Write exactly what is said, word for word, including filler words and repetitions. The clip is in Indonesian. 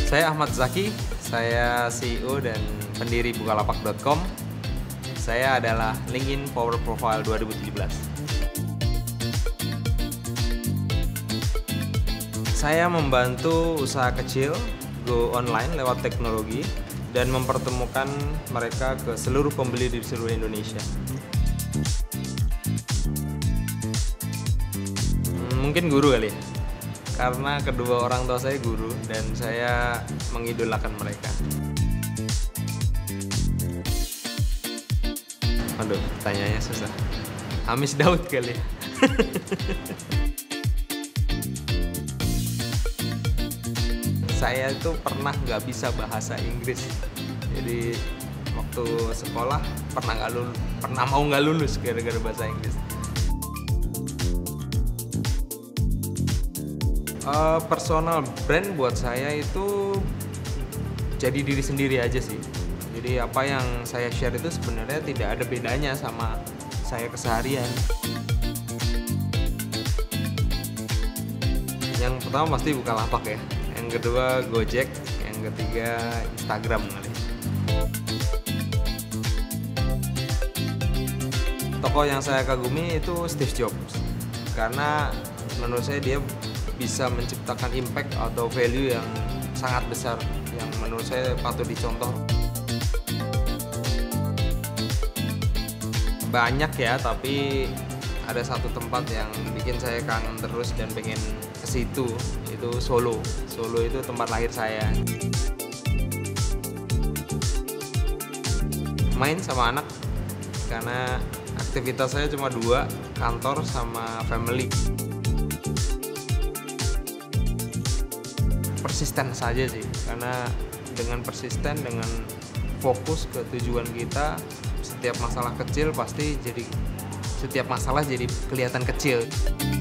Saya Achmad Zaky, saya C E O dan pendiri bukalapak dot com. Saya adalah LinkedIn Power Profile dua ribu tujuh belas. Saya membantu usaha kecil go online lewat teknologi dan mempertemukan mereka ke seluruh pembeli di seluruh Indonesia. Hmm, mungkin guru kali ya, karena kedua orang tua saya guru dan saya mengidolakan mereka. Aduh, tanyanya susah. Hamis Daud kali ya. Saya itu pernah nggak bisa bahasa Inggris, jadi waktu sekolah pernah nggak lulus, pernah mau nggak lulus gara-gara bahasa Inggris. Uh, personal brand buat saya itu jadi diri sendiri aja sih. Jadi apa yang saya share itu sebenarnya tidak ada bedanya sama saya keseharian. Yang pertama pasti Bukalapak ya. Yang kedua Gojek, yang ketiga Instagram kali. Tokoh yang saya kagumi itu Steve Jobs, karena menurut saya dia bisa menciptakan impact atau value yang sangat besar, yang menurut saya patut dicontoh. Banyak ya, tapi ada satu tempat yang bikin saya kangen terus dan pengen ke situ, itu Solo. Solo itu tempat lahir saya. Main sama anak, karena aktivitas saya cuma dua, kantor sama family. Persisten saja sih, karena dengan persisten, dengan fokus ke tujuan kita, setiap masalah kecil pasti jadi setiap masalah jadi kelihatan kecil.